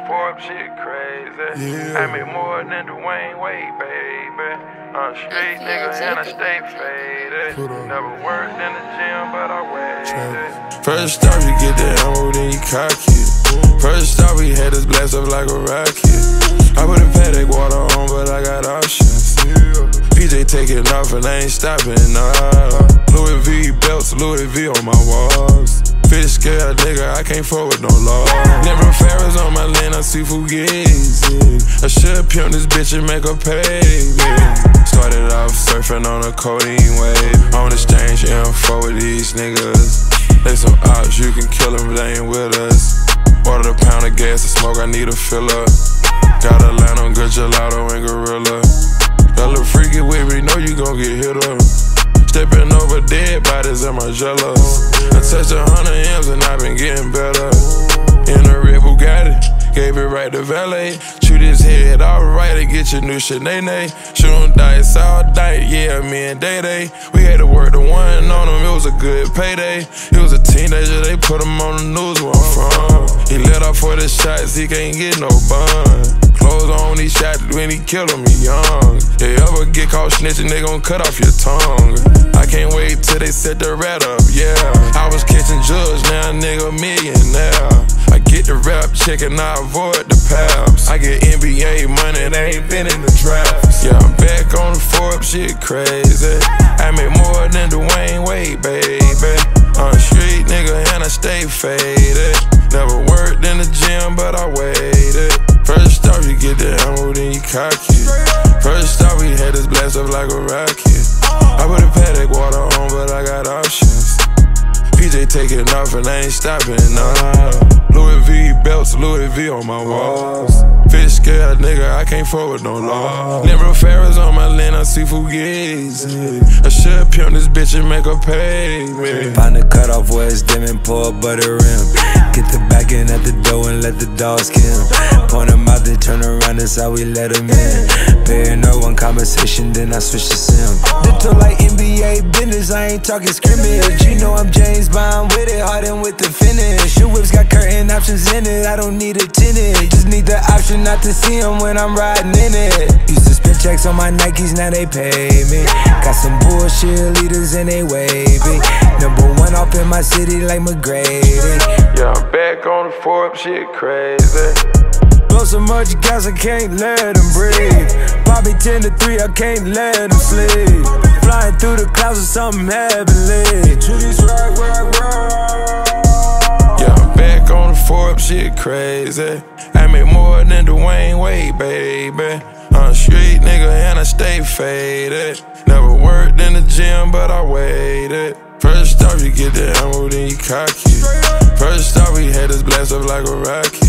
Forbes, shit crazy. I make more than Dwayne Wade, baby. I'm a street nigga and I stay faded. Never worked in the gym, but I waited. First off, you get the ammo, then you cock it. First off, we had this blast up like a rocket. I put a Patek water on, but I got options. PJ taking off and I ain't stopping, nah. Louis V belts, Louis V on my walls. Fish scale nigga, I can't fuck with no law. Never Ferris on my lane, I see Fugazi. I should pimp this bitch and make her pay me. Started off surfing on a codeine wave. On exchange info with these niggas. They some ops, you can kill them, but they ain't with us. Ordered a pound of gas to smoke, I need a fill up. Got a line on good gelato and gorilla. Got a little freaky with me, know you gon' get hit up. Stepping over dead bodies in my jello. I touched 100 M's and I been getting better. In a red Bugatti, gave it right to valet. Shoot his head alright and get your new Sinead. Shoot him dice all night, yeah, me and Day Day. We had to work the one on him, it was a good payday. He was a teenager, they put him on the news where I'm from. He let off for the shots, he can't get no bun. Clothes on, he shot when he killed him, he young. They ever get caught snitching, they gon' cut off your tongue. I can't wait till they set the rat up, yeah. I was catching drugs, now a nigga millionaire. I get the rap check and I avoid the paps. I get NBA money, they ain't been in the drafts. Yeah, I'm back on the Forbes, shit crazy. I make more than Dwayne Wade, baby. I'm a street nigga and I stay faded. Never worked in the gym, but I waited. First off, you get the ammo, then you cock it. First off, we had this blast up like a rocket. I put a Patek water on, but I got options. PJ taking off and I ain't stopping, nah. Louis V belts, Louis V on my walls. Fish scale nigga, I can't fuck with no law. Never Ferris on my lane, I see Fugazi. I should pimp this bitch and make her pay me. Find the cutoff where it's dim and pour a butter rim. Get the back in at the door and let the dogs kill. Point them out, then turn around, that's how we let them in. Paying no one conversation, then I switch to sim. Little like NBA business, I ain't talking scrimmage. You know I'm James Bond with it, Harden with the finish. Your whip's got curtain options in it, I don't need a tenant. Just need the option not to see them when I'm riding in it. Used to spend checks on my Nikes, now they pay me. Got some bullshit leaders and they wavy. #1 off in my city like McGrady. Yeah, I'm back on the Forbes, shit crazy. Blow so much gas, I can't let them breathe. Bobby 10 to 3, I can't let them sleep. Flying through the clouds with something heavenly. Yeah, I'm back on the Forbes, shit crazy. I make more than Dwayne Wade, baby. I'm a street nigga and I stay faded. Never worked in the gym, but I waited. First off, you get the ammo, then you cock it. First off, we had this blast up like a rocket.